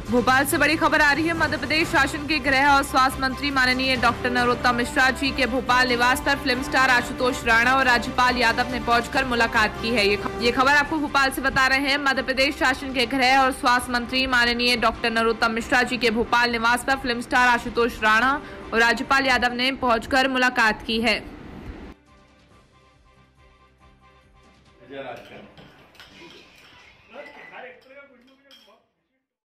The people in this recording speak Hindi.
भोपाल से बड़ी खबर आ रही है। मध्य प्रदेश शासन के गृह और स्वास्थ्य मंत्री माननीय डॉक्टर नरोत्तम मिश्रा जी के भोपाल निवास पर फिल्म स्टार आशुतोष राणा और राज्यपाल यादव ने पहुंचकर मुलाकात की है। ये खबर आपको भोपाल से बता रहे हैं। मध्य प्रदेश शासन के गृह और स्वास्थ्य मंत्री माननीय डॉक्टर नरोत्तम मिश्रा जी के भोपाल निवास पर फिल्म स्टार आशुतोष राणा और राज्यपाल यादव ने पहुंचकर मुलाकात की है।